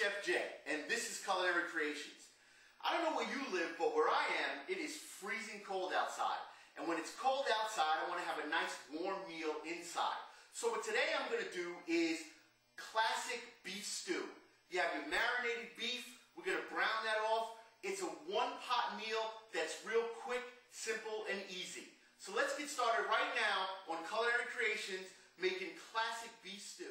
Chef Jay, and this is Culinary Creations. I don't know where you live, but where I am, it is freezing cold outside. And when it's cold outside, I want to have a nice warm meal inside. So what today I'm going to do is classic beef stew. You have your marinated beef. We're going to brown that off. It's a one-pot meal that's real quick, simple, and easy. So let's get started right now on Culinary Creations making classic beef stew.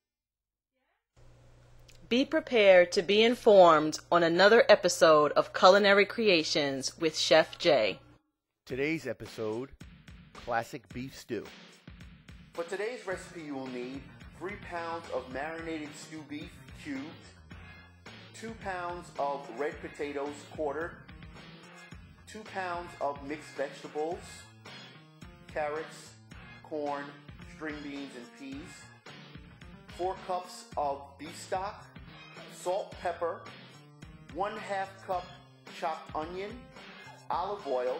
Be prepared to be informed on another episode of Culinary Creations with Chef Jay. Today's episode, classic beef stew. For today's recipe, you will need 3 pounds of marinated stew beef cubed, 2 pounds of red potatoes quartered, 2 pounds of mixed vegetables, carrots, corn, string beans, and peas, 4 cups of beef stock, salt, pepper, 1/2 cup chopped onion, olive oil,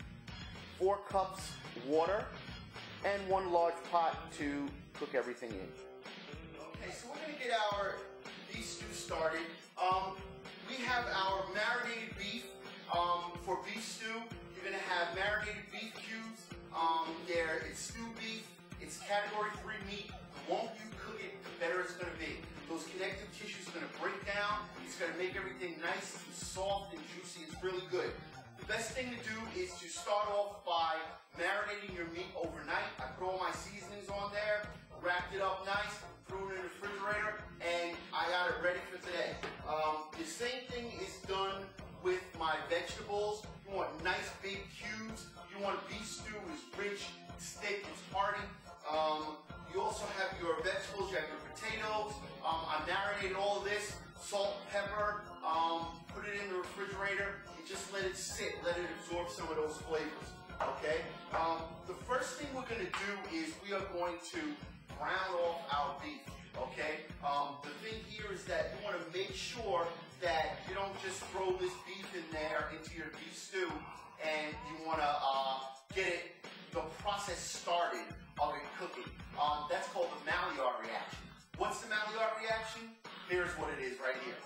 4 cups water, and 1 large pot to cook everything in. Okay, so we're going to get our beef stew started. We have our marinated beef. For beef stew, you're going to have marinated beef cubes. It's stew beef. It's category 3 meat. The longer you cook it, the better it's going to be. Those connective tissues are going to break down. It's going to make everything nice and soft and juicy. It's really good. The best thing to do is to start off by marinating your meat overnight. I put all my seasonings on there, wrapped it up nice, threw it in the refrigerator, and I got it ready for today. The same thing is done with my vegetables. You want nice big cubes. You want beef stew is rich, it's thick, it's hearty. You also have your vegetables, you have your potatoes. I marinated all of this, salt, pepper, put it in the refrigerator, and just let it sit, let it absorb some of those flavors, okay? The first thing we're gonna do is we are going to brown off our beef, okay? The thing here is that you wanna make sure that you don't just throw this beef in there into your beef stew, and you wanna get the process started of it cooking. That's called the Maillard reaction. What's the Maillard reaction? Here's what it is right here.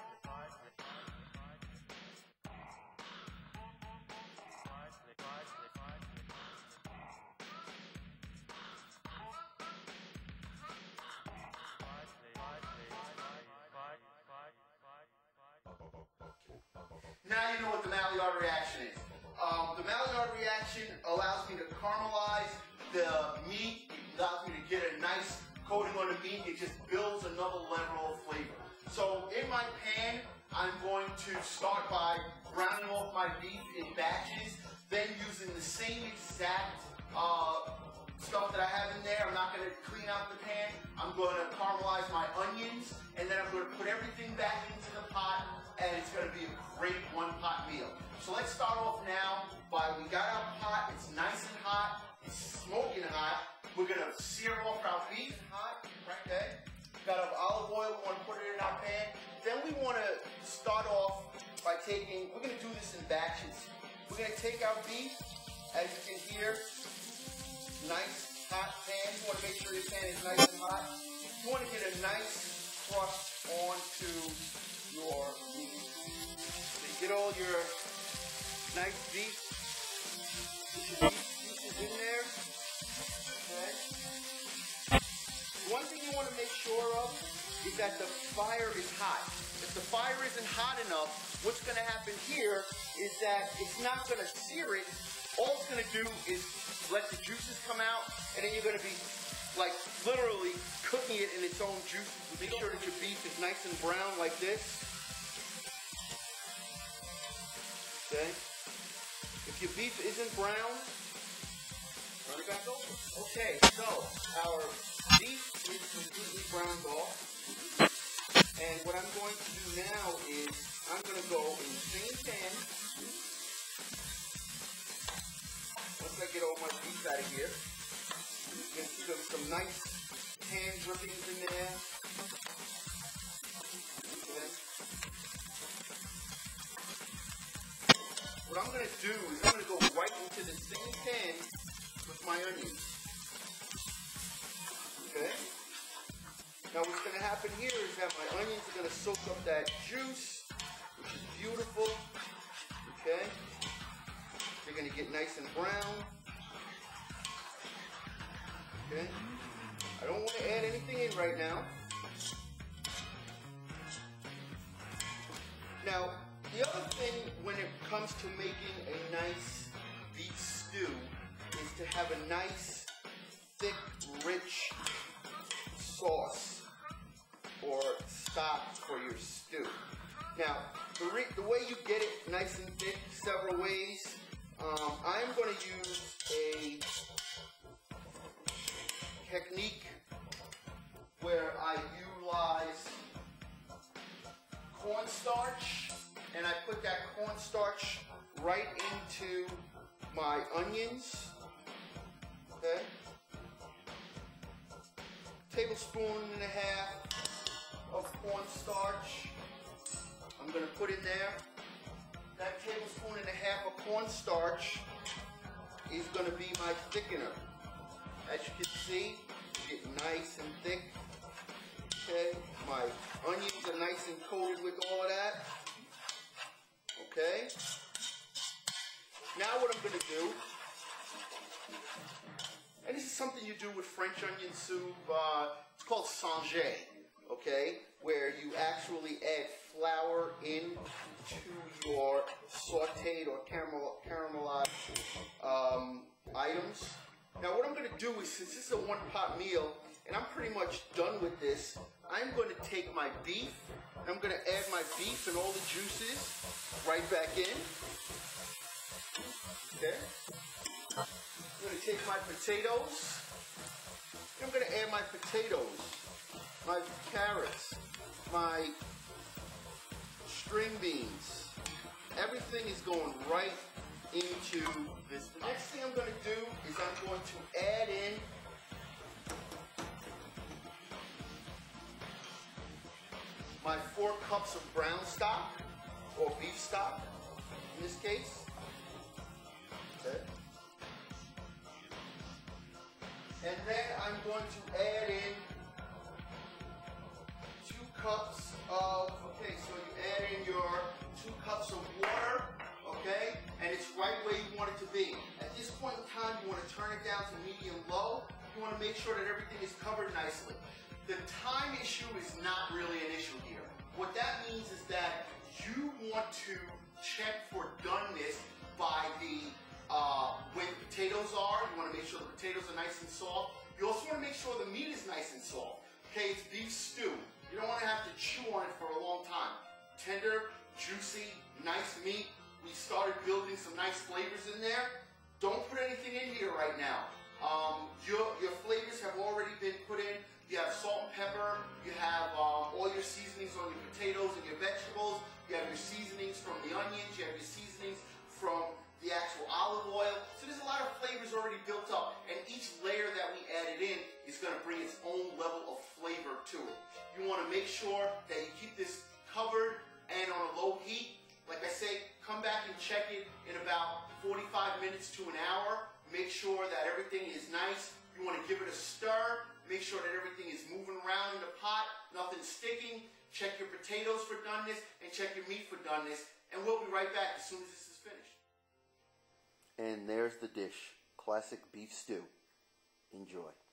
Now you know what the Maillard reaction is. The Maillard reaction allows me to caramelize the meat. It allows me to get a nice coating on the meat. It just builds another level of flavor. So in my pan, I'm going to start by browning off my beef in batches, then using the same exact stuff that I have in there. I'm not going to clean out the pan. I'm going to caramelize my onions, and then I'm going to put everything back into the pot, and it's going to be a great one-pot meal. So let's start off now by, we got our pot, it's nice and hot, it's smoking hot. We're going to sear off our beef, hot, right there. Got our olive oil, we want to put it in our pan. Then we want to start off by taking, we're going to do this in batches. We're going to take our beef, as you can hear, nice hot pan. You want to make sure your pan is nice and hot. You want to get a nice crust onto your meat. So you get all your nice beef, put your beef pieces in there. Okay. One thing you want to make sure of is that the fire is hot. If the fire isn't hot enough, what's going to happen here is that it's not going to sear it. All it's going to do is let the juices come out, and then you're going to be like literally cooking it in its own juice. Make sure that your beef is nice and brown like this. Okay. If your beef isn't brown, turn it back over. Okay, so our beef is completely browned off. And what I'm going to do now is I'm going to go in the same pan. Once I get all my beef out of here, you can see some nice pan drippings in there. Okay. What I'm going to do is I'm going to go right into the same pan with my onions. Okay? Now what's going to happen here is that my onions are going to soak up that juice, which is beautiful. Okay? They're going to get nice and brown. Okay? I don't want to add anything in right now. Now, the other thing when it comes to making a nice beef stew is to have a nice, thick, rich sauce or stock for your stew. Now, the way you get it nice and thick, several ways. I'm going to use a technique where I utilize cornstarch, and I put that cornstarch right into my onions. Okay? Tablespoon and a half of cornstarch. I'm going to put in there. That tablespoon and a half of cornstarch is going to be my thickener. As you can see, get nice and thick. Okay, my onions are nice and coated with all of that. Okay. Now what I'm going to do, and this is something you do with French onion soup, it's called Sanger, okay, where you actually add flour into your sauteed or caramelized items. Now what I'm going to do is, since this is a one-pot meal, and I'm pretty much done with this, I'm going to take my beef, and I'm going to add my beef and all the juices right back in. Okay. I'm going to take my potatoes, and I'm going to add my potatoes, my carrots, my string beans. Everything is going right into this. The next thing I'm going to do is I'm going to add in my 4 cups of brown stock, or beef stock in this case. Okay. And then I'm going to add in 2 cups of, okay, so you add in your 2 cups of water, okay, and it's right where you want it to be. At this point in time, you want to turn it down to medium-low. You want to make sure that everything is covered nicely. The time issue is not really an issue here. What that means is that you want to check for doneness by the where the potatoes are. You want to make sure the potatoes are nice and soft. You also want to make sure the meat is nice and soft. Okay, it's beef stew. You don't want to have to chew on it for a long time. Tender, juicy, nice meat. We started building some nice flavors in there. Don't put anything in here right now. Your flavors have already been put in. You have salt and pepper. You have all your seasonings on your potatoes and your vegetables. You have your seasonings from the onions. You have your seasonings from the actual olive oil. So there's a lot of flavors already built up, and each layer that we added in is going to bring its own level of flavor to it. You want to make sure that you keep this covered and on a low heat. Like I say, come back and check it in about 45 minutes to an hour. Make sure that everything is nice. You want to give it a stir. Make sure that everything is moving around in the pot, nothing's sticking. Check your potatoes for doneness and check your meat for doneness. And we'll be right back as soon as this is finished. And there's the dish, classic beef stew. Enjoy.